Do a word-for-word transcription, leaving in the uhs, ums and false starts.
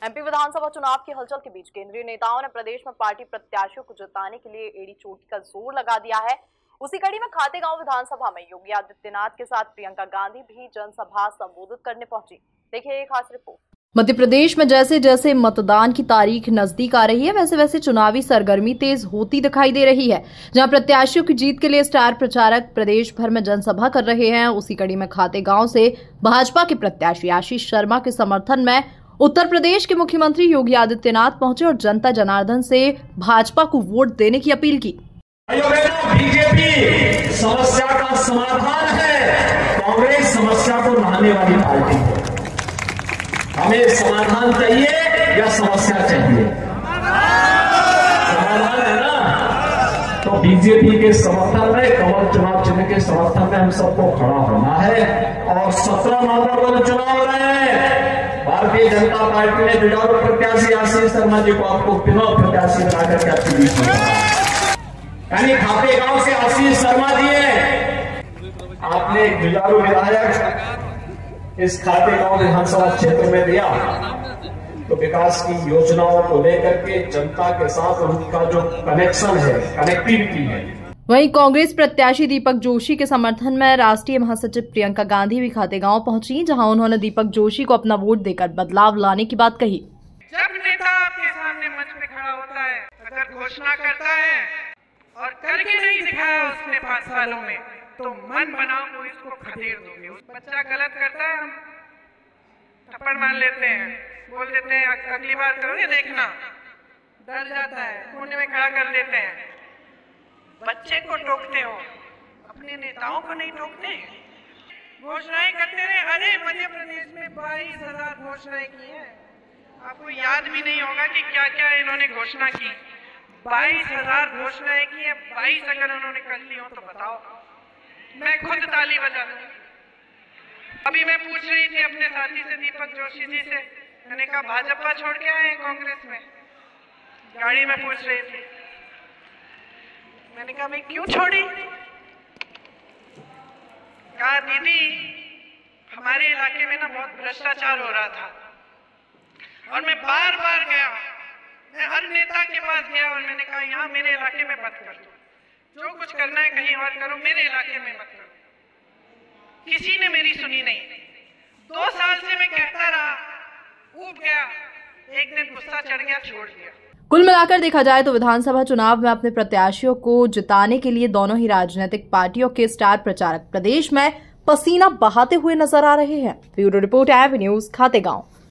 MP विधानसभा चुनाव की हलचल के बीच केंद्रीय नेताओं ने प्रदेश में पार्टी प्रत्याशियों को जिताने के लिए एड़ी चोटी का जोर लगा दिया है। उसी कड़ी में खातेगांव विधानसभा में योगी आदित्यनाथ के साथ प्रियंका गांधी भी जनसभा संबोधित करने पहुंची। देखिए एक खास रिपोर्ट। मध्य प्रदेश में जैसे जैसे मतदान की तारीख नजदीक आ रही है, वैसे वैसे चुनावी सरगर्मी तेज होती दिखाई दे रही है। जहां प्रत्याशियों की जीत के लिए स्टार प्रचारक प्रदेश भर में जनसभा कर रहे हैं, उसी कड़ी में खातेगांव से भाजपा के प्रत्याशी आशीष शर्मा के समर्थन में उत्तर प्रदेश के मुख्यमंत्री योगी आदित्यनाथ पहुंचे और जनता जनार्दन से भाजपा को वोट देने की अपील की। बीजेपी समस्या का समाधान है, कांग्रेस समस्या को नहाने वाली पार्टी है। हमें समाधान चाहिए या समस्या चाहिए? समाधान है ना। तो बीजेपी के समर्थन में, कमल चुनाव चिन्ह के समर्थन में हम सबको खड़ा होना है। और सत्रह नवंबर को चुनाव हो रहे हैं। भारतीय जनता पार्टी ने जुझारू प्रत्याशी आशीष शर्मा जी को आपको चुनाव प्रत्याशी बनाकर के आपके बीच में, यानी खातेगांव से आशीष शर्मा जी है। आपने जुझारू विधायक इस खातेगांव विधानसभा क्षेत्र में दिया तो विकास की योजनाओं को लेकर के जनता के साथ उनका जो कनेक्शन है, कनेक्टिविटी है। वहीं कांग्रेस प्रत्याशी दीपक जोशी के समर्थन में राष्ट्रीय महासचिव प्रियंका गांधी भी खातेगांव पहुंची, जहां उन्होंने दीपक जोशी को अपना वोट देकर बदलाव लाने की बात कही। जब नेता आपके सामने मंच पे खड़ा होता है, अगर घोषणा करता है और करके नहीं दिखाया उसने पाँच सालों में, तो मन बनाओ वो इसको खदेड़ दोगे। उस बच्चा गलत करता है, हम थप्पड़ मार लेते हैं, बोल देते हैं अगली बार करोगे देखना, डर जाता है, कोने में खड़ा कर देते हैं। बच्चे को टोकते हो, अपने नेताओं को नहीं टोकते। घोषणाएं करते रहे। अरे मध्य प्रदेश में बाईस हजार घोषणाएं की हैं। आपको याद भी नहीं होगा कि क्या क्या इन्होंने घोषणा की। बाईस हजार घोषणाएं की है। बाईस अगर उन्होंने कर ली हो तो बताओ, मैं खुद ताली बजा दूं। अभी मैं पूछ रही थी अपने साथी से, दीपक जोशी जी से, मैंने कहा भाजपा छोड़ के आए कांग्रेस में, गाड़ी में पूछ रही थी। मैंने कहा भाई क्यों छोड़ी? कहा दीदी हमारे इलाके में ना बहुत भ्रष्टाचार हो रहा था और मैं बार बार गया, मैं हर नेता के पास गया और मैंने कहा यहाँ मेरे इलाके में मत करो, जो कुछ करना है कहीं और करो, मेरे इलाके में मत करो। किसी ने मेरी सुनी नहीं। दो साल से मैं कहता रहा, ऊब गया, एक दिन गुस्सा चढ़ गया, छोड़ दिया। कुल मिलाकर देखा जाए तो विधानसभा चुनाव में अपने प्रत्याशियों को जिताने के लिए दोनों ही राजनीतिक पार्टियों के स्टार प्रचारक प्रदेश में पसीना बहाते हुए नजर आ रहे हैं। Bureau report AB news Khategaon.